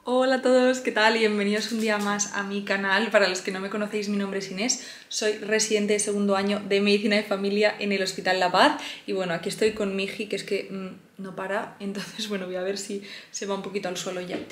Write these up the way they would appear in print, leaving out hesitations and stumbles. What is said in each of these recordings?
Hola a todos, ¿qué tal? Y bienvenidos un día más a mi canal. Para los que no me conocéis, mi nombre es Inés, soy residente de segundo año de Medicina de Familia en el Hospital La Paz. Y bueno, aquí estoy con Miji, que es que no para, entonces bueno, voy a ver si se va un poquito al suelo ya.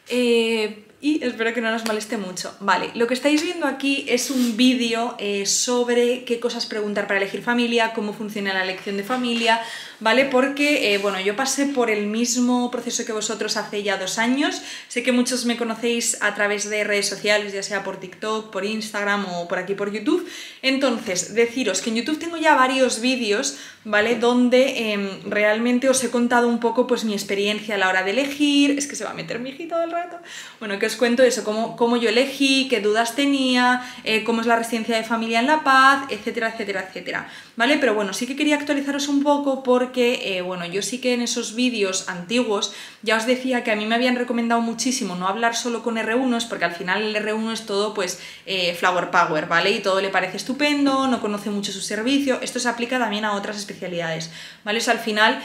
Y espero que no nos moleste mucho. Vale, lo que estáis viendo aquí es un vídeo sobre qué cosas preguntar para elegir familia, cómo funciona la elección de familia, ¿vale? Porque, bueno, yo pasé por el mismo proceso que vosotros hace ya 2 años. Sé que muchos me conocéis a través de redes sociales, ya sea por TikTok, por Instagram o por aquí por YouTube. Entonces, deciros que en YouTube tengo ya varios vídeos, ¿vale? Donde realmente os he contado un poco pues mi experiencia a la hora de elegir. Es que se va a meter mi hijito todo el rato. Bueno, que os cuento eso, cómo yo elegí, qué dudas tenía, cómo es la residencia de familia en La Paz, etcétera, etcétera, etcétera, ¿vale? Pero bueno, sí que quería actualizaros un poco porque, bueno, yo sí que en esos vídeos antiguos ya os decía que a mí me habían recomendado muchísimo no hablar solo con R1s, porque al final el R1 es todo, pues, flower power, ¿vale? Y todo le parece estupendo, no conoce mucho su servicio. Esto se aplica también a otras especialidades, ¿vale? O sea, al final,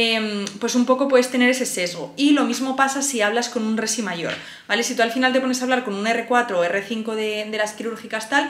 pues un poco puedes tener ese sesgo. Y lo mismo pasa si hablas con un resi mayor, ¿vale? Si tú al final te pones a hablar con un R4 o R5 de las quirúrgicas tal,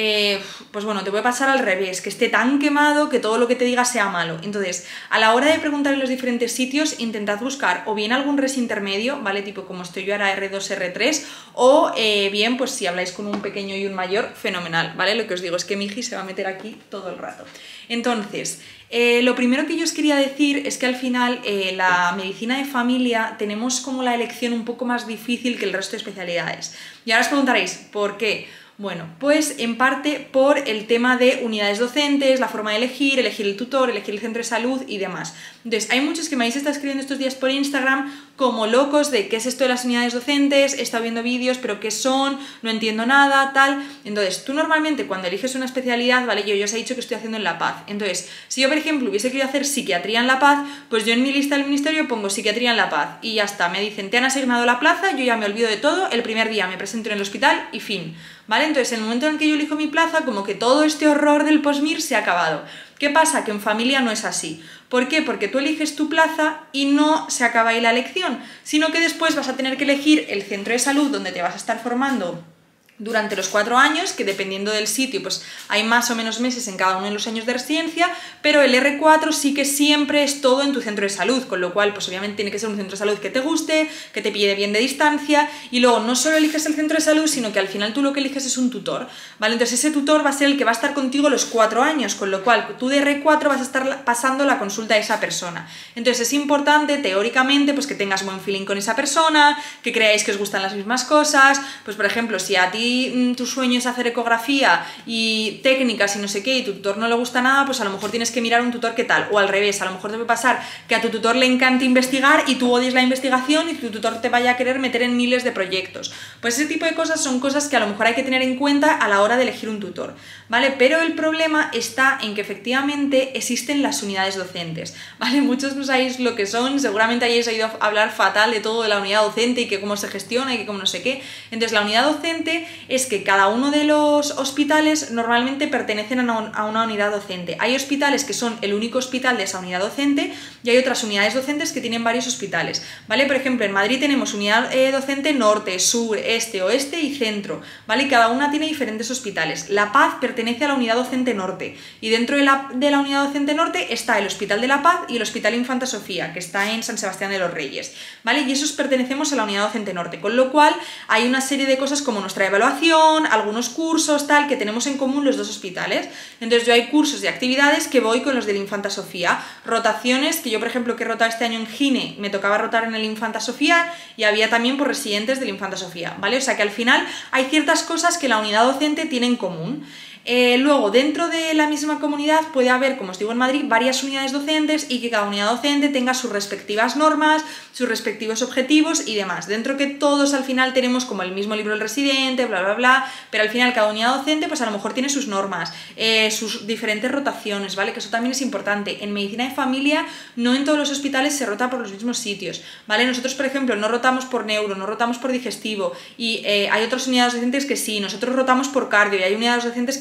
pues bueno, te puede pasar al revés, que esté tan quemado que todo lo que te diga sea malo. Entonces, a la hora de preguntar en los diferentes sitios, intentad buscar o bien algún resi intermedio, ¿vale? Tipo como estoy yo ahora, R2, R3, o bien, pues si habláis con un pequeño y un mayor, fenomenal, ¿vale? Lo que os digo es que mi hija se va a meter aquí todo el rato. Entonces, lo primero que yo os quería decir es que al final la medicina de familia tenemos como la elección un poco más difícil que el resto de especialidades. Y ahora os preguntaréis, ¿por qué? Bueno, pues en parte por el tema de unidades docentes, la forma de elegir el tutor, elegir el centro de salud y demás. Entonces, hay muchos que me habéis estado escribiendo estos días por Instagram como locos de qué es esto de las unidades docentes, he estado viendo vídeos, pero qué son, no entiendo nada, tal. Entonces, tú normalmente cuando eliges una especialidad, ¿vale? Yo os he dicho que estoy haciendo en La Paz. Entonces, si yo, por ejemplo, hubiese querido hacer psiquiatría en La Paz, pues yo en mi lista del ministerio pongo psiquiatría en La Paz y ya está. Me dicen, te han asignado la plaza, yo ya me olvido de todo, el primer día me presento en el hospital y fin, ¿vale? Entonces, en el momento en el que yo elijo mi plaza, como que todo este horror del postmir se ha acabado. ¿Qué pasa? Que en familia no es así. ¿Por qué? Porque tú eliges tu plaza y no se acaba ahí la elección, sino que después vas a tener que elegir el centro de salud donde te vas a estar formando durante los 4 años, que dependiendo del sitio, pues hay más o menos meses en cada uno de los años de residencia, pero el R4 sí que siempre es todo en tu centro de salud, con lo cual, pues obviamente tiene que ser un centro de salud que te guste, que te pille bien de distancia, y luego no solo eliges el centro de salud, sino que al final tú lo que eliges es un tutor, ¿vale? Entonces ese tutor va a ser el que va a estar contigo los 4 años, con lo cual tú de R4 vas a estar pasando la consulta a esa persona. Entonces es importante, teóricamente, pues que tengas buen feeling con esa persona, que creáis que os gustan las mismas cosas, pues por ejemplo, si a ti tu sueño es hacer ecografía y técnicas y no sé qué, y tu tutor no le gusta nada, pues a lo mejor tienes que mirar un tutor que tal, o al revés, a lo mejor te puede pasar que a tu tutor le encante investigar y tú odies la investigación y tu tutor te vaya a querer meter en miles de proyectos. Pues ese tipo de cosas son cosas que a lo mejor hay que tener en cuenta a la hora de elegir un tutor, ¿vale? Pero el problema está en que efectivamente existen las unidades docentes, ¿vale? Muchos no sabéis lo que son, seguramente hayáis oído hablar fatal de todo de la unidad docente y que cómo se gestiona y que cómo no sé qué. Entonces la unidad docente es que cada uno de los hospitales normalmente pertenecen a una unidad docente. Hay hospitales que son el único hospital de esa unidad docente y hay otras unidades docentes que tienen varios hospitales, ¿vale? Por ejemplo, en Madrid tenemos unidad docente norte, sur, este, oeste y centro, ¿vale? Y cada una tiene diferentes hospitales. La Paz pertenece a la unidad docente norte y dentro de la unidad docente norte está el Hospital de La Paz y el Hospital Infanta Sofía, que está en San Sebastián de los Reyes, ¿vale? Y esos pertenecemos a la unidad docente norte, con lo cual hay una serie de cosas como nuestra evaluación, algunos cursos, tal, que tenemos en común los dos hospitales. Entonces yo hay cursos y actividades que voy con los del Infanta Sofía, rotaciones, que yo por ejemplo que he rotado este año en Gine, me tocaba rotar en el Infanta Sofía y había también por residentes del Infanta Sofía, ¿vale? O sea que al final hay ciertas cosas que la unidad docente tiene en común. Luego, dentro de la misma comunidad puede haber, como os digo en Madrid, varias unidades docentes y que cada unidad docente tenga sus respectivas normas, sus respectivos objetivos y demás. Dentro que todos al final tenemos como el mismo libro del residente, bla, bla, bla, pero al final cada unidad docente pues a lo mejor tiene sus normas, sus diferentes rotaciones, ¿vale? Que eso también es importante. En medicina de familia no en todos los hospitales se rota por los mismos sitios, ¿vale? Nosotros, por ejemplo, no rotamos por neuro, no rotamos por digestivo y hay otras unidades docentes que sí, nosotros rotamos por cardio y hay unidades docentes que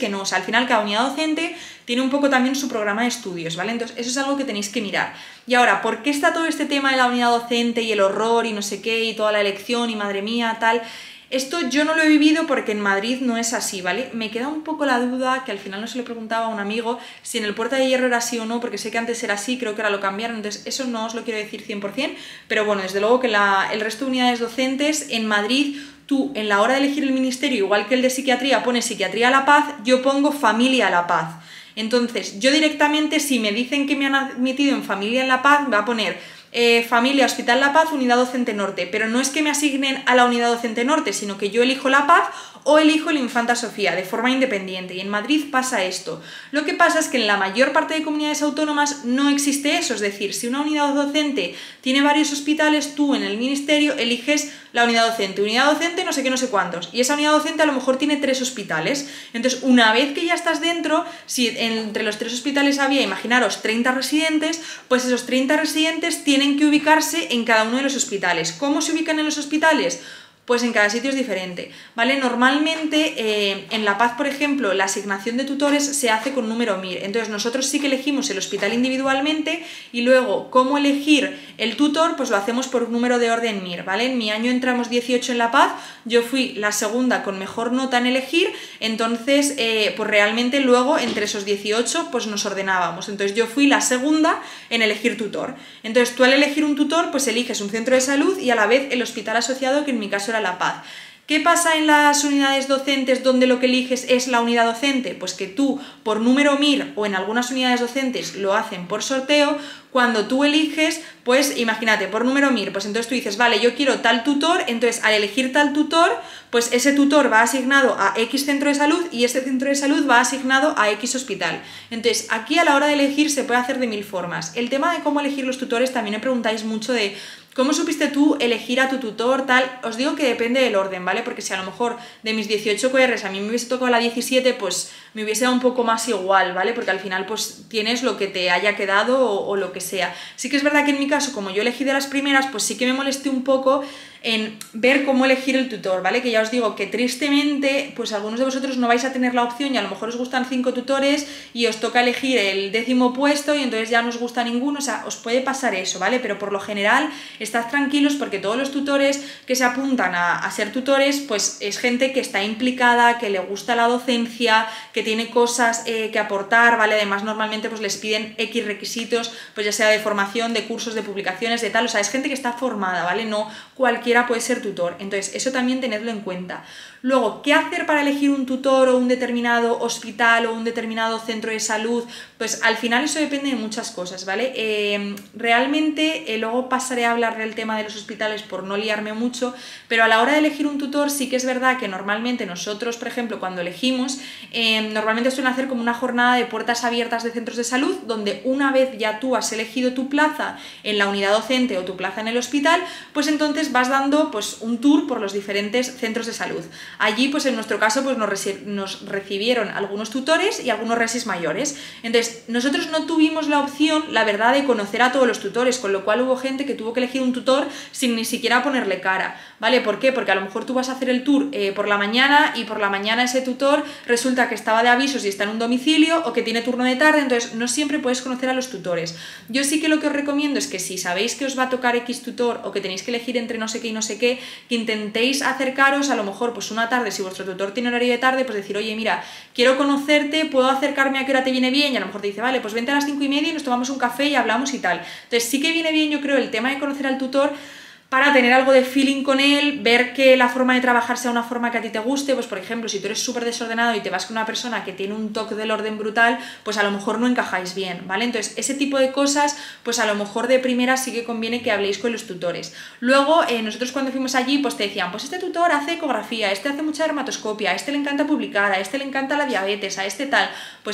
que no, o sea, al final cada unidad docente tiene un poco también su programa de estudios, ¿vale? Entonces eso es algo que tenéis que mirar. Y ahora, ¿por qué está todo este tema de la unidad docente y el horror y no sé qué y toda la elección y madre mía, tal? Esto yo no lo he vivido porque en Madrid no es así, ¿vale? Me queda un poco la duda, que al final no se le preguntaba a un amigo si en el Puerta de Hierro era así o no, porque sé que antes era así, creo que ahora lo cambiaron, entonces eso no os lo quiero decir 100%, pero bueno, desde luego que el resto de unidades docentes en Madrid, tú en la hora de elegir el ministerio, igual que el de psiquiatría, pones Psiquiatría a la Paz, yo pongo Familia a la Paz. Entonces, yo directamente, si me dicen que me han admitido en Familia en la Paz, me va a poner Familia Hospital La Paz, Unidad Docente Norte, pero no es que me asignen a la Unidad Docente Norte, sino que yo elijo La Paz o elijo el Infanta Sofía de forma independiente, y en Madrid pasa esto. Lo que pasa es que en la mayor parte de comunidades autónomas no existe eso, es decir, si una unidad docente tiene varios hospitales, tú en el ministerio eliges la unidad docente no sé qué, no sé cuántos, y esa unidad docente a lo mejor tiene 3 hospitales, entonces una vez que ya estás dentro, si entre los 3 hospitales había, imaginaros, 30 residentes, pues esos 30 residentes tienen que ubicarse en cada uno de los hospitales. ¿Cómo se ubican en los hospitales? Pues en cada sitio es diferente, ¿vale? Normalmente en La Paz, por ejemplo, la asignación de tutores se hace con número MIR, entonces nosotros sí que elegimos el hospital individualmente y luego cómo elegir el tutor, pues lo hacemos por número de orden MIR, ¿vale? En mi año entramos 18 en La Paz, yo fui la segunda con mejor nota en elegir, entonces pues realmente luego entre esos 18 pues nos ordenábamos, entonces yo fui la segunda en elegir tutor, entonces tú al elegir un tutor pues eliges un centro de salud y a la vez el hospital asociado, que en mi caso era La Paz. ¿Qué pasa en las unidades docentes donde lo que eliges es la unidad docente? Pues que tú, por número MIR o en algunas unidades docentes lo hacen por sorteo, cuando tú eliges, pues imagínate, por número MIR, pues entonces tú dices, vale, yo quiero tal tutor, entonces al elegir tal tutor, pues ese tutor va asignado a X centro de salud y ese centro de salud va asignado a X hospital. Entonces, aquí a la hora de elegir se puede hacer de 1000 formas. El tema de cómo elegir los tutores también me preguntáis mucho de ¿cómo supiste tú elegir a tu tutor, tal? Os digo que depende del orden, ¿vale? Porque si a lo mejor de mis 18 QRs a mí me hubiese tocado la 17, pues me hubiese dado un poco más igual, ¿vale? Porque al final pues tienes lo que te haya quedado o lo que sea. Sí que es verdad que en mi caso, como yo elegí de las primeras, pues sí que me molesté un poco en ver cómo elegir el tutor, ¿vale? Que ya os digo que tristemente, pues algunos de vosotros no vais a tener la opción y a lo mejor os gustan 5 tutores y os toca elegir el 10º puesto y entonces ya no os gusta ninguno, o sea, os puede pasar eso, ¿vale? Pero por lo general, estad tranquilos porque todos los tutores que se apuntan a ser tutores, pues es gente que está implicada, que le gusta la docencia, que tiene cosas que aportar, ¿vale? Además, normalmente pues les piden X requisitos, pues ya sea de formación, de cursos, de publicaciones, de tal, o sea, es gente que está formada, ¿vale? No cualquiera puede ser tutor, entonces eso también tenedlo en cuenta. Luego, ¿qué hacer para elegir un tutor o un determinado hospital o un determinado centro de salud? Pues al final eso depende de muchas cosas, ¿vale? Realmente, luego pasaré a hablar del tema de los hospitales por no liarme mucho, pero a la hora de elegir un tutor sí que es verdad que normalmente nosotros, por ejemplo, cuando elegimos, normalmente suelen hacer como una jornada de puertas abiertas de centros de salud, donde una vez ya tú has elegido tu plaza en la unidad docente o tu plaza en el hospital, pues entonces vas dando pues un tour por los diferentes centros de salud. Allí, pues en nuestro caso, pues nos recibieron algunos tutores y algunos resis mayores. Entonces, nosotros no tuvimos la opción, la verdad, de conocer a todos los tutores, con lo cual hubo gente que tuvo que elegir un tutor sin ni siquiera ponerle cara, ¿vale? ¿Por qué? Porque a lo mejor tú vas a hacer el tour por la mañana y por la mañana ese tutor resulta que estaba de avisos y está en un domicilio o que tiene turno de tarde, entonces no siempre puedes conocer a los tutores. Yo sí que lo que os recomiendo es que si sabéis que os va a tocar X tutor o que tenéis que elegir entre no sé qué y no sé qué, que intentéis acercaros a lo mejor pues una tarde, si vuestro tutor tiene horario de tarde, pues decir, oye, mira, quiero conocerte, puedo acercarme a qué hora te viene bien, y a lo mejor te dice, vale, pues vente a las 5:30 y nos tomamos un café y hablamos y tal. Entonces sí que viene bien, yo creo, el tema de conocer al tutor para tener algo de feeling con él, ver que la forma de trabajar sea una forma que a ti te guste, pues por ejemplo, si tú eres súper desordenado y te vas con una persona que tiene un toque del orden brutal, pues a lo mejor no encajáis bien, ¿vale? Entonces, ese tipo de cosas, pues a lo mejor de primera sí que conviene que habléis con los tutores. Luego, nosotros cuando fuimos allí, pues te decían, pues este tutor hace ecografía, este hace mucha dermatoscopia, a este le encanta publicar, a este le encanta la diabetes, a este tal, pues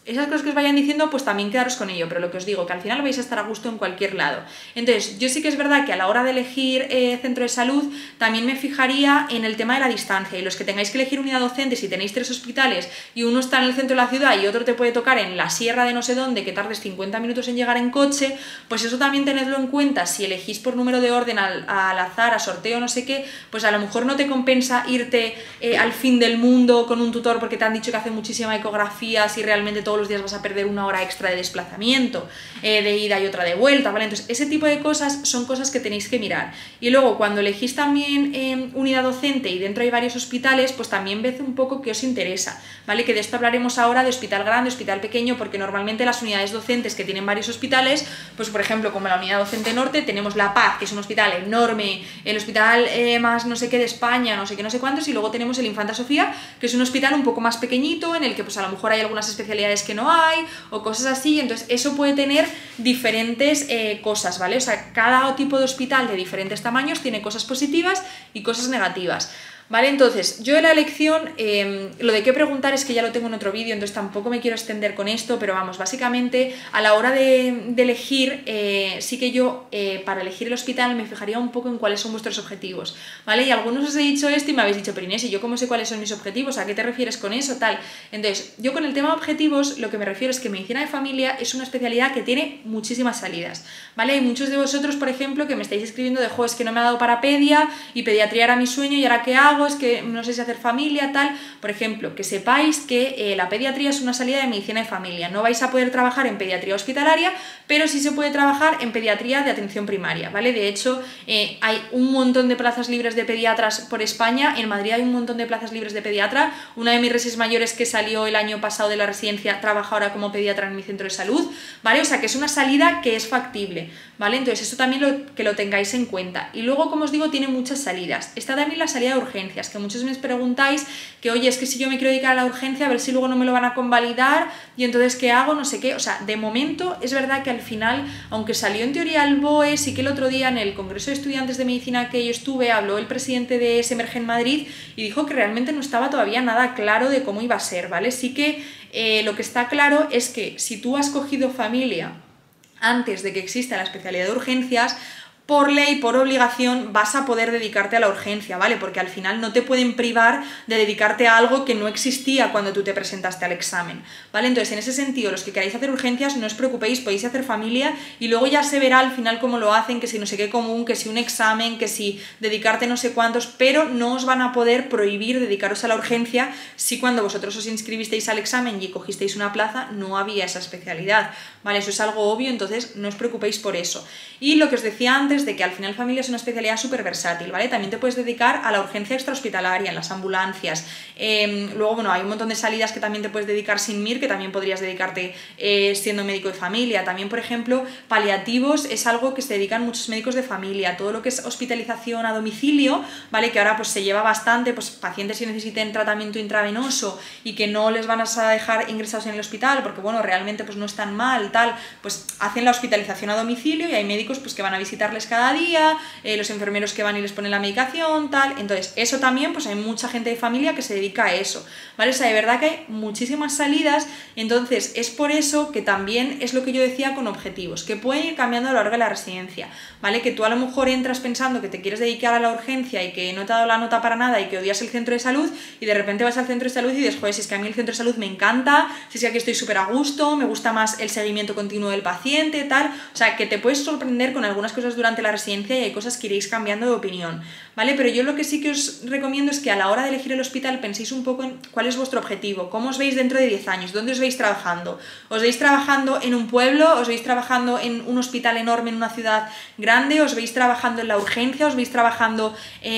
esas cosas que os vayan diciendo, pues también quedaros con ello, pero lo que os digo, que al final vais a estar a gusto en cualquier lado. Entonces, yo sí que es verdad que a la hora de elegir centro de salud, también me fijaría en el tema de la distancia, y los que tengáis que elegir unidad docente, si tenéis 3 hospitales y uno está en el centro de la ciudad y otro te puede tocar en la sierra de no sé dónde, que tardes 50 minutos en llegar en coche, pues eso también tenedlo en cuenta. Si elegís por número de orden, al azar, a sorteo, no sé qué, pues a lo mejor no te compensa irte al fin del mundo con un tutor porque te han dicho que hace muchísima ecografía, si realmente todos los días vas a perder 1 hora extra de desplazamiento, de ida y otra de vuelta, ¿vale? Entonces, ese tipo de cosas son cosas que tenéis que mirar. Y luego, cuando elegís también unidad docente y dentro hay varios hospitales, pues también ved un poco qué os interesa, ¿vale? Que de esto hablaremos ahora, de hospital grande, hospital pequeño, porque normalmente las unidades docentes que tienen varios hospitales, pues por ejemplo, como la unidad docente norte, tenemos La Paz, que es un hospital enorme, el hospital más no sé qué de España, no sé qué, no sé cuántos, y luego tenemos el Infanta Sofía, que es un hospital un poco más pequeñito, en el que pues a lo mejor hay algunas especialidades que no hay, o cosas así. Entonces eso puede tener diferentes cosas, ¿vale? O sea, cada tipo de hospital de diferentes tamaños tiene cosas positivas y cosas negativas, ¿vale? Entonces, yo en la elección, lo de qué preguntar es que ya lo tengo en otro vídeo, entonces tampoco me quiero extender con esto, pero vamos, básicamente a la hora de elegir, sí que yo para elegir el hospital me fijaría un poco en cuáles son vuestros objetivos, ¿vale? Y algunos os he dicho esto y me habéis dicho, pero Inés, ¿y yo cómo sé cuáles son mis objetivos? ¿A qué te refieres con eso? Tal. Entonces, yo con el tema de objetivos, lo que me refiero es que medicina de familia es una especialidad que tiene muchísimas salidas, ¿vale? Hay muchos de vosotros, por ejemplo, que me estáis escribiendo de, es que no me ha dado para pedia y pediatría era mi sueño y ahora qué hago, es que no sé si hacer familia, tal. Por ejemplo, que sepáis que la pediatría es una salida de medicina de familia. No vais a poder trabajar en pediatría hospitalaria, pero sí se puede trabajar en pediatría de atención primaria, ¿vale? De hecho, hay un montón de plazas libres de pediatras por España. En Madrid hay un montón de plazas libres de pediatra. Una de mis resis mayores que salió el año pasado de la residencia trabaja ahora como pediatra en mi centro de salud, ¿vale? O sea, que es una salida que es factible, ¿vale? Entonces, eso también que lo tengáis en cuenta. Y luego, como os digo, tiene muchas salidas. Está también la salida de urgencias, que muchos me preguntáis que, oye, es que si yo me quiero dedicar a la urgencia, a ver si luego no me lo van a convalidar y entonces ¿qué hago? No sé qué. O sea, de momento es verdad que al final, aunque salió en teoría el BOE, sí que el otro día en el Congreso de Estudiantes de Medicina que yo estuve, habló el presidente de Semergen Madrid y dijo que realmente no estaba todavía nada claro de cómo iba a ser, ¿vale? Sí que lo que está claro es que si tú has cogido familia antes de que exista la especialidad de urgencias, por ley, por obligación, vas a poder dedicarte a la urgencia, ¿vale? Porque al final no te pueden privar de dedicarte a algo que no existía cuando tú te presentaste al examen, ¿vale? Entonces, en ese sentido, los que queráis hacer urgencias, no os preocupéis, podéis hacer familia y luego ya se verá al final cómo lo hacen, que si no sé qué común, que si un examen, que si dedicarte no sé cuántos, pero no os van a poder prohibir dedicaros a la urgencia si cuando vosotros os inscribisteis al examen y cogisteis una plaza no había esa especialidad, ¿vale? Eso es algo obvio, entonces no os preocupéis por eso. Y lo que os decía antes, de que al final familia es una especialidad súper versátil, ¿vale? También te puedes dedicar a la urgencia extrahospitalaria, en las ambulancias. Luego, bueno, hay un montón de salidas que también te puedes dedicar sin MIR, que también podrías dedicarte siendo médico de familia. También, por ejemplo, paliativos es algo que se dedican muchos médicos de familia. Todo lo que es hospitalización a domicilio, ¿vale? Que ahora pues se lleva bastante, pues pacientes que necesiten tratamiento intravenoso y que no les van a dejar ingresados en el hospital porque, bueno, realmente pues no están mal, tal, pues hacen la hospitalización a domicilio y hay médicos pues que van a visitarles cada día, los enfermeros que van y les ponen la medicación, tal. Entonces, eso también, pues hay mucha gente de familia que se dedica a eso, ¿vale? O sea, de verdad que hay muchísimas salidas, entonces es por eso que también es lo que yo decía con objetivos, que pueden ir cambiando a lo largo de la residencia, ¿vale? Que tú a lo mejor entras pensando que te quieres dedicar a la urgencia y que no te ha dado la nota para nada y que odias el centro de salud y de repente vas al centro de salud y dices, joder, si es que a mí el centro de salud me encanta, si es que aquí estoy súper a gusto, me gusta más el seguimiento continuo del paciente, tal. O sea, que te puedes sorprender con algunas cosas durante la residencia y hay cosas que iréis cambiando de opinión, ¿vale? Pero yo lo que sí que os recomiendo es que a la hora de elegir el hospital penséis un poco en cuál es vuestro objetivo, cómo os veis dentro de 10 años, dónde os veis trabajando. ¿Os veis trabajando en un pueblo? ¿Os veis trabajando en un hospital enorme en una ciudad grande? ¿Os veis trabajando en la urgencia? ¿Os veis trabajando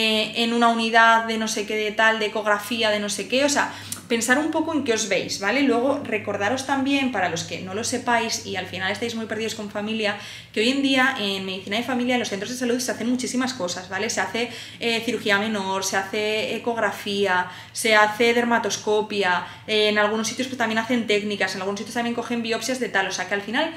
en una unidad de no sé qué, de tal, de ecografía, de no sé qué? O sea, pensar un poco en qué os veis, ¿vale? Luego, recordaros también, para los que no lo sepáis y al final estáis muy perdidos con familia, que hoy en día en medicina de familia en los centros de salud se hacen muchísimas cosas, ¿vale? Se hace cirugía menor, se hace ecografía, se hace dermatoscopia, en algunos sitios pues también hacen técnicas, en algunos sitios también cogen biopsias de tal, o sea que al final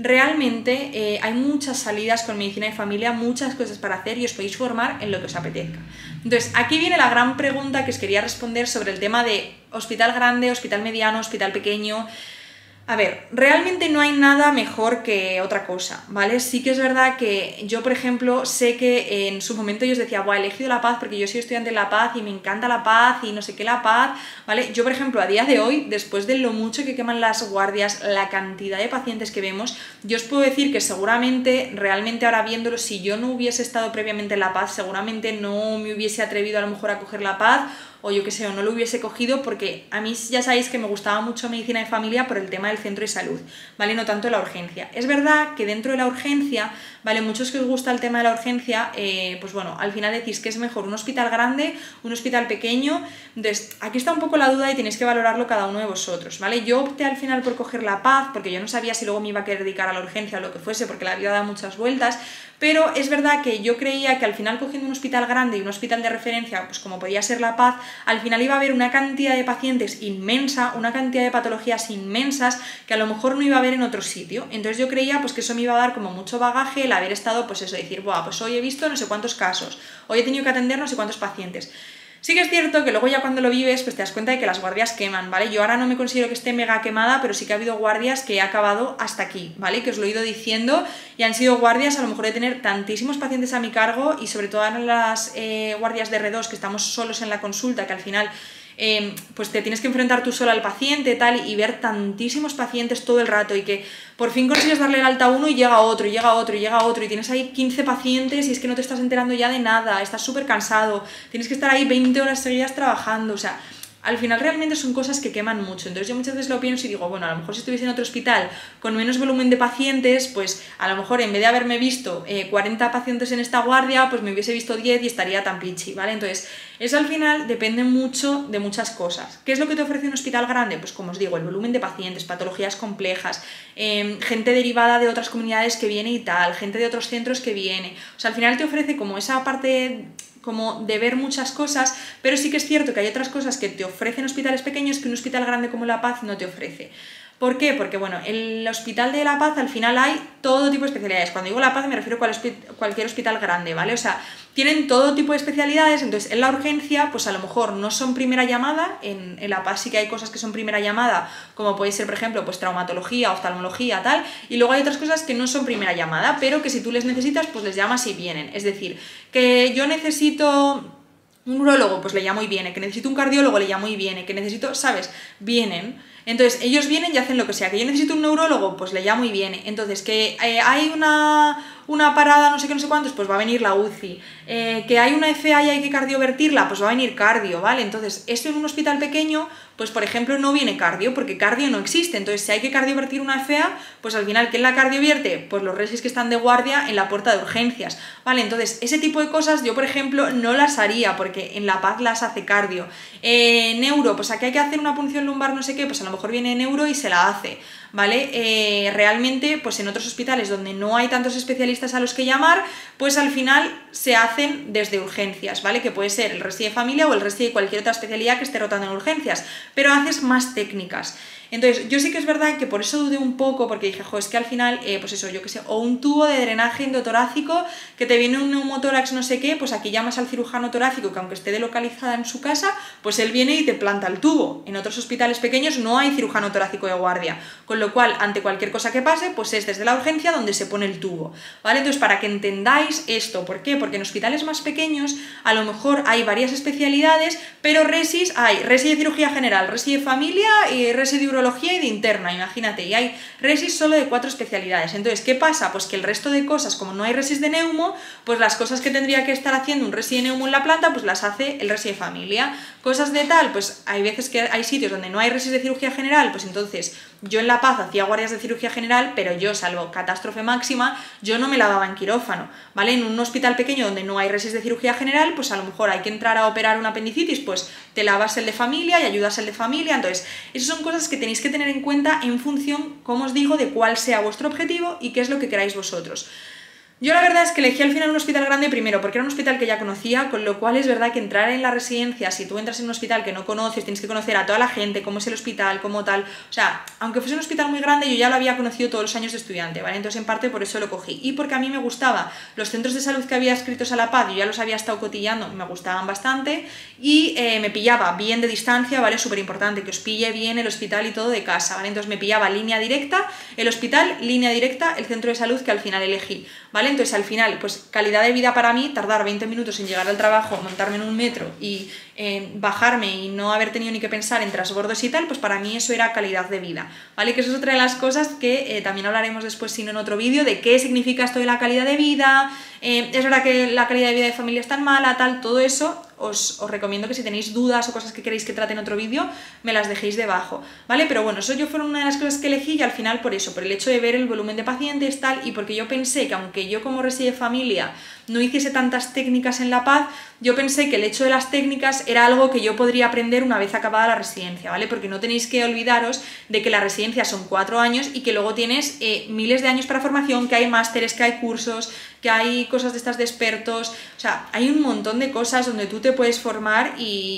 realmente hay muchas salidas con medicina de familia, muchas cosas para hacer y os podéis formar en lo que os apetezca. Entonces, aquí viene la gran pregunta que os quería responder sobre el tema de hospital grande, hospital mediano, hospital pequeño. A ver, realmente no hay nada mejor que otra cosa, ¿vale? Sí que es verdad que yo, por ejemplo, sé que en su momento yo os decía, he elegido La Paz porque yo soy estudiante de La Paz y me encanta La Paz y no sé qué La Paz, ¿vale? Yo, por ejemplo, a día de hoy, después de lo mucho que queman las guardias, la cantidad de pacientes que vemos, yo os puedo decir que seguramente, realmente ahora viéndolo, si yo no hubiese estado previamente en La Paz, seguramente no me hubiese atrevido a lo mejor a coger La Paz, o yo qué sé, o no lo hubiese cogido, porque a mí ya sabéis que me gustaba mucho medicina de familia por el tema del centro de salud, ¿vale? No tanto la urgencia. Es verdad que dentro de la urgencia, ¿vale? Muchos que os gusta el tema de la urgencia, pues bueno, al final decís que es mejor un hospital grande, un hospital pequeño. Entonces, aquí está un poco la duda y tenéis que valorarlo cada uno de vosotros, ¿vale? Yo opté al final por coger La Paz, porque yo no sabía si luego me iba a querer dedicar a la urgencia o lo que fuese, porque la vida da muchas vueltas, pero es verdad que yo creía que al final cogiendo un hospital grande y un hospital de referencia, pues como podía ser La Paz, al final iba a haber una cantidad de pacientes inmensa, una cantidad de patologías inmensas que a lo mejor no iba a haber en otro sitio. Entonces yo creía pues que eso me iba a dar como mucho bagaje el haber estado, pues eso, decir, pues hoy he visto no sé cuántos casos, hoy he tenido que atender no sé cuántos pacientes. Sí que es cierto que luego ya cuando lo vives pues te das cuenta de que las guardias queman, ¿vale? Yo ahora no me considero que esté mega quemada, pero sí que ha habido guardias que he acabado hasta aquí, ¿vale? Que os lo he ido diciendo y han sido guardias a lo mejor de tener tantísimos pacientes a mi cargo y sobre todo en las guardias de R2 que estamos solos en la consulta, que al final pues te tienes que enfrentar tú solo al paciente tal y ver tantísimos pacientes todo el rato y que por fin consigues darle el alta a uno y llega otro, y llega otro, y llega otro y tienes ahí 15 pacientes y es que no te estás enterando ya de nada, estás súper cansado, tienes que estar ahí 20 horas seguidas trabajando, o sea, al final realmente son cosas que queman mucho. Entonces yo muchas veces lo pienso y digo, bueno, a lo mejor si estuviese en otro hospital con menos volumen de pacientes, pues a lo mejor en vez de haberme visto 40 pacientes en esta guardia, pues me hubiese visto 10 y estaría tan pichi, ¿vale? Entonces eso al final depende mucho de muchas cosas. ¿Qué es lo que te ofrece un hospital grande? Pues como os digo, el volumen de pacientes, patologías complejas, gente derivada de otras comunidades que viene y tal, gente de otros centros que viene. O sea, al final te ofrece como esa parte como de ver muchas cosas, pero sí que es cierto que hay otras cosas que te ofrecen hospitales pequeños que un hospital grande como La Paz no te ofrece. ¿Por qué? Porque bueno, en el hospital de La Paz al final hay todo tipo de especialidades. Cuando digo La Paz me refiero a cualquier hospital grande, ¿vale? O sea, tienen todo tipo de especialidades, entonces en la urgencia pues a lo mejor no son primera llamada, en La Paz sí que hay cosas que son primera llamada, como puede ser por ejemplo pues traumatología, oftalmología, tal, y luego hay otras cosas que no son primera llamada, pero que si tú les necesitas pues les llamas y vienen. Es decir, que yo necesito un urólogo, pues le llamo y viene, que necesito un cardiólogo, le llamo y viene, que necesito, ¿sabes? Vienen. Entonces, ellos vienen y hacen lo que sea. Que yo necesito un neurólogo, pues le llamo y viene. Entonces, que hay una parada, no sé qué, no sé cuántos, pues va a venir la UCI. Que hay una FA y hay que cardiovertirla, pues va a venir cardio, ¿vale? Entonces, esto en un hospital pequeño, pues por ejemplo no viene cardio, porque cardio no existe. Entonces, si hay que cardiovertir una FA, pues al final, ¿quién la cardiovierte? Pues los resis que están de guardia en la puerta de urgencias, ¿vale? Entonces, ese tipo de cosas yo, por ejemplo, no las haría, porque en La Paz las hace cardio. Neuro, pues aquí hay que hacer una punción lumbar, no sé qué, pues a lo mejor viene neuro y se la hace, ¿vale? Realmente, pues en otros hospitales donde no hay tantos especialistas a los que llamar, pues al final se hacen desde urgencias, ¿vale? Que puede ser el resi de familia o el resi de cualquier otra especialidad que esté rotando en urgencias, pero haces más técnicas. Entonces, yo sí que es verdad que por eso dudé un poco, porque dije, es que al final, pues eso, yo qué sé, o un tubo de drenaje endotorácico, que te viene un neumotórax no sé qué, pues aquí llamas al cirujano torácico, que aunque esté delocalizada en su casa, pues él viene y te planta el tubo. En otros hospitales pequeños no hay cirujano torácico de guardia, con lo cual, ante cualquier cosa que pase, pues es desde la urgencia donde se pone el tubo, ¿vale? Entonces, para que entendáis esto, ¿por qué? Porque en hospitales más pequeños, a lo mejor hay varias especialidades, pero resis, hay resi de cirugía general, resi de familia y resi de urología y de interna, imagínate, y hay resis solo de 4 especialidades. Entonces, ¿qué pasa? Pues que el resto de cosas, como no hay resis de neumo, pues las cosas que tendría que estar haciendo un resi de neumo en la planta, pues las hace el resi de familia. Cosas de tal, pues hay veces que hay sitios donde no hay resis de cirugía general, pues entonces yo en La Paz hacía guardias de cirugía general, pero yo, salvo catástrofe máxima, yo no me lavaba en quirófano, ¿vale? En un hospital pequeño donde no hay resis de cirugía general, pues a lo mejor hay que entrar a operar una apendicitis, pues te lavas el de familia y ayudas el de familia. Entonces, esas son cosas que tenéis que tener en cuenta en función, como os digo, de cuál sea vuestro objetivo y qué es lo que queráis vosotros. Yo la verdad es que elegí al final un hospital grande primero porque era un hospital que ya conocía, con lo cual es verdad que entrar en la residencia, si tú entras en un hospital que no conoces, tienes que conocer a toda la gente, cómo es el hospital, cómo tal, o sea, aunque fuese un hospital muy grande, yo ya lo había conocido todos los años de estudiante, ¿vale? Entonces en parte por eso lo cogí, y porque a mí me gustaba los centros de salud que había escritos a La Paz, yo ya los había estado cotillando, me gustaban bastante, y me pillaba bien de distancia, ¿vale? Súper importante, que os pille bien el hospital y todo de casa, ¿vale? Entonces me pillaba línea directa, el hospital, línea directa, el centro de salud que al final elegí, ¿vale? Entonces al final, pues calidad de vida para mí, tardar 20 minutos en llegar al trabajo, montarme en un metro y bajarme y no haber tenido ni que pensar en transbordos y tal, pues para mí eso era calidad de vida, ¿vale? Que eso es otra de las cosas que también hablaremos después, si no en otro vídeo, de qué significa esto de la calidad de vida, es verdad que la calidad de vida de familia es tan mala, tal, todo eso. Os recomiendo que si tenéis dudas o cosas que queréis que trate en otro vídeo, me las dejéis debajo, ¿vale? Pero bueno, eso yo fueron una de las cosas que elegí y al final por eso, por el hecho de ver el volumen de pacientes, tal, y porque yo pensé que aunque yo como residente de familia no hiciese tantas técnicas en La Paz, yo pensé que el hecho de las técnicas era algo que yo podría aprender una vez acabada la residencia, ¿vale? Porque no tenéis que olvidaros de que la residencia son 4 años y que luego tienes miles de años para formación, que hay másteres, que hay cursos, que hay cosas de estas de expertos, o sea, hay un montón de cosas donde tú te puedes formar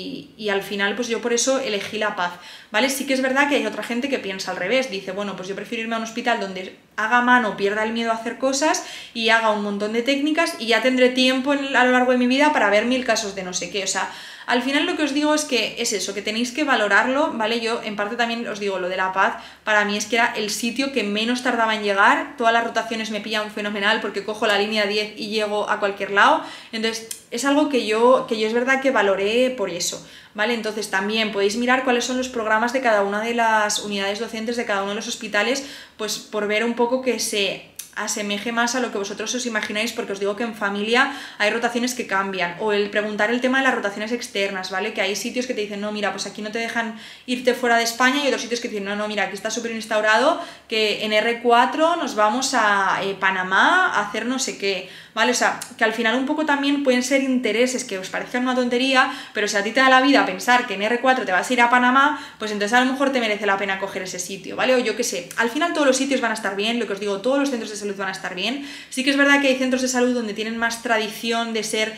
y al final pues yo por eso elegí La Paz, ¿vale? Sí que es verdad que hay otra gente que piensa al revés, dice, bueno, pues yo prefiero irme a un hospital donde haga mano, pierda el miedo a hacer cosas y haga un montón de técnicas y ya tendré tiempo a lo largo de mi vida para ver 1000 casos de no sé qué, o sea, al final lo que os digo es que es eso, que tenéis que valorarlo, ¿vale? Yo en parte también os digo, lo de La Paz, para mí es que era el sitio que menos tardaba en llegar, todas las rotaciones me pillan fenomenal porque cojo la línea 10 y llego a cualquier lado, entonces es algo que yo es verdad que valoré por eso, ¿vale? Entonces también podéis mirar cuáles son los programas de cada una de las unidades docentes de cada uno de los hospitales, pues por ver un poco que se asemeje más a lo que vosotros os imagináis, porque os digo que en familia hay rotaciones que cambian, o el preguntar el tema de las rotaciones externas, ¿vale? Que hay sitios que te dicen, no, mira, pues aquí no te dejan irte fuera de España, y otros sitios que dicen, no, mira, aquí está súper instaurado que en R4 nos vamos a Panamá a hacer no sé qué, ¿vale? O sea, que al final un poco también pueden ser intereses que os parezcan una tontería, pero si a ti te da la vida pensar que en R4 te vas a ir a Panamá, pues entonces a lo mejor te merece la pena coger ese sitio, ¿vale? O yo qué sé, al final todos los sitios van a estar bien, lo que os digo, todos los centros de salud van a estar bien. Sí que es verdad que hay centros de salud donde tienen más tradición de ser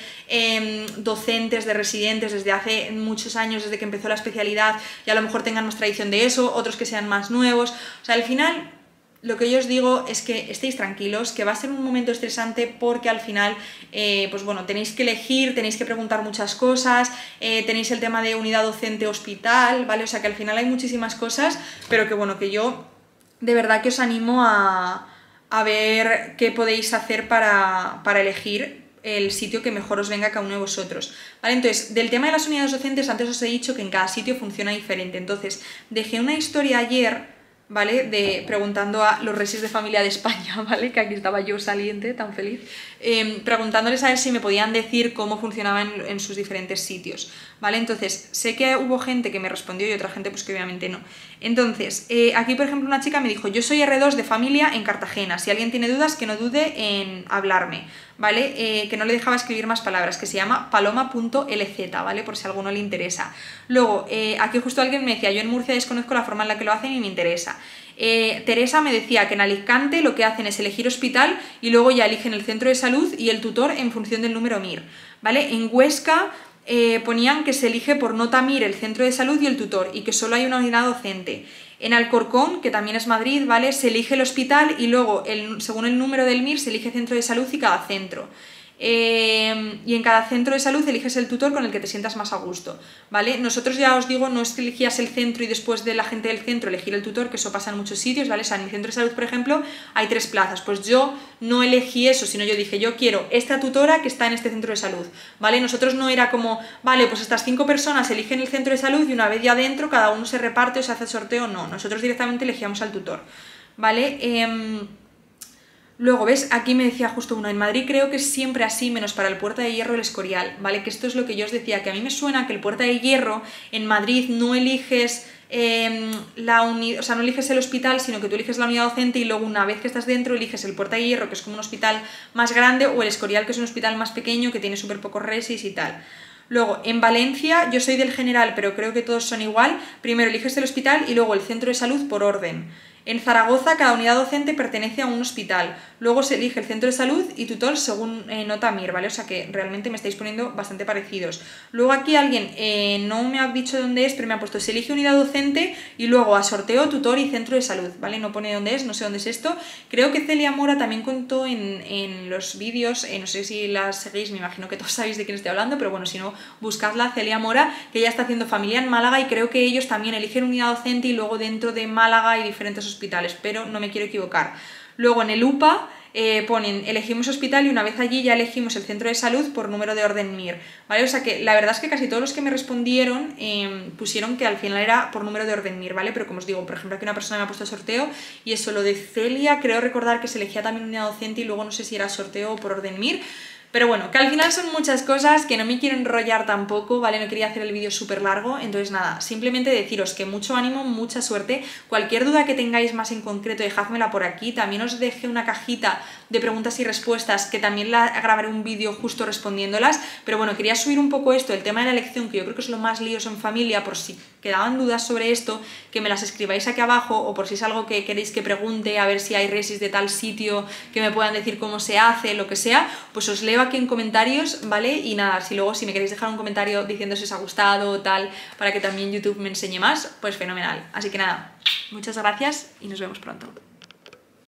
docentes, de residentes desde hace muchos años, desde que empezó la especialidad, y a lo mejor tengan más tradición de eso, otros que sean más nuevos, o sea, al final lo que yo os digo es que estéis tranquilos, que va a ser un momento estresante porque al final, pues bueno, tenéis que elegir, tenéis que preguntar muchas cosas, tenéis el tema de unidad docente hospital, ¿vale? O sea que al final hay muchísimas cosas, pero que bueno, que yo de verdad que os animo a ver qué podéis hacer para elegir el sitio que mejor os venga a cada uno de vosotros, ¿vale? Entonces, del tema de las unidades docentes, antes os he dicho que en cada sitio funciona diferente, entonces dejé una historia ayer, ¿vale? Preguntando a los resis de familia de España, ¿vale? Que aquí estaba yo saliente, tan feliz, preguntándoles a ver si me podían decir cómo funcionaba en sus diferentes sitios, ¿vale? Entonces, sé que hubo gente que me respondió y otra gente pues que obviamente no. Entonces, aquí por ejemplo una chica me dijo, yo soy R2 de familia en Cartagena, si alguien tiene dudas que no dude en hablarme, ¿vale? Que no le dejaba escribir más palabras, que se llama paloma.lz, ¿vale? Por si a alguno le interesa. Luego, aquí justo alguien me decía, yo en Murcia desconozco la forma en la que lo hacen y me interesa. Teresa me decía que en Alicante lo que hacen es elegir hospital y luego ya eligen el centro de salud y el tutor en función del número MIR, ¿vale? En Huesca ponían que se elige por nota MIR el centro de salud y el tutor y que solo hay una unidad docente. En Alcorcón, que también es Madrid, ¿vale? Se elige el hospital y luego, según el número del MIR, se elige centro de salud y cada centro. Y en cada centro de salud eliges el tutor con el que te sientas más a gusto, ¿vale? Nosotros ya os digo, no es que elegías el centro y después de la gente del centro elegir el tutor, que eso pasa en muchos sitios, ¿vale? O sea, en mi centro de salud, por ejemplo, hay 3 plazas, pues yo no elegí eso, sino yo dije, yo quiero esta tutora que está en este centro de salud, ¿vale? Nosotros no era como, vale, pues estas 5 personas eligen el centro de salud y una vez ya dentro cada uno se reparte o se hace el sorteo, no, nosotros directamente elegíamos al tutor, ¿vale? Luego, ¿ves? Aquí me decía justo uno, en Madrid creo que es siempre así, menos para el Puerta de Hierro y el Escorial, ¿vale? Que esto es lo que yo os decía, que a mí me suena que el Puerta de Hierro en Madrid no eliges o sea, no eliges el hospital, sino que tú eliges la unidad docente y luego una vez que estás dentro eliges el Puerta de Hierro, que es como un hospital más grande, o el Escorial, que es un hospital más pequeño, que tiene súper pocos resis y tal. Luego, en Valencia, yo soy del general, pero creo que todos son igual, primero eliges el hospital y luego el centro de salud por orden. En Zaragoza, cada unidad docente pertenece a un hospital. Luego se elige el centro de salud y tutor según nota MIR, ¿vale? O sea que realmente me estáis poniendo bastante parecidos. Luego aquí alguien no me ha dicho dónde es, pero me ha puesto se elige unidad docente y luego a sorteo, tutor y centro de salud, ¿vale? No pone dónde es, no sé dónde es esto. Creo que Celia Mora también contó en los vídeos, no sé si la seguís, me imagino que todos sabéis de quién estoy hablando, pero bueno, si no, buscadla, Celia Mora, que ella está haciendo familia en Málaga y creo que ellos también eligen unidad docente y luego dentro de Málaga hay diferentes hospitales, pero no me quiero equivocar. Luego en el UPA ponen elegimos hospital y una vez allí ya elegimos el centro de salud por número de orden MIR, ¿vale? O sea que la verdad es que casi todos los que me respondieron pusieron que al final era por número de orden MIR, ¿vale? Pero como os digo, por ejemplo aquí una persona me ha puesto sorteo y eso, lo de Celia, creo recordar que se elegía también unidad docente y luego no sé si era sorteo o por orden MIR. Pero bueno, que al final son muchas cosas, que no me quiero enrollar tampoco, ¿vale? No quería hacer el vídeo súper largo, entonces nada, simplemente deciros que mucho ánimo, mucha suerte. Cualquier duda que tengáis más en concreto, dejádmela por aquí. También os dejé una cajita de preguntas y respuestas, que también la grabaré un vídeo justo respondiéndolas. Pero bueno, quería subir un poco esto, el tema de la elección, que yo creo que es lo más lioso en familia, por si quedaban dudas sobre esto, que me las escribáis aquí abajo, o por si es algo que queréis que pregunte, a ver si hay resis de tal sitio, que me puedan decir cómo se hace, lo que sea, pues os leo aquí en comentarios, ¿vale? Y nada, si me queréis dejar un comentario diciendo si os ha gustado o tal, para que también YouTube me enseñe más, pues fenomenal. Así que nada, muchas gracias y nos vemos pronto.